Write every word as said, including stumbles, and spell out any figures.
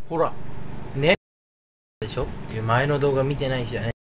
ほら、ね。でしょ前の動画見てない人はね。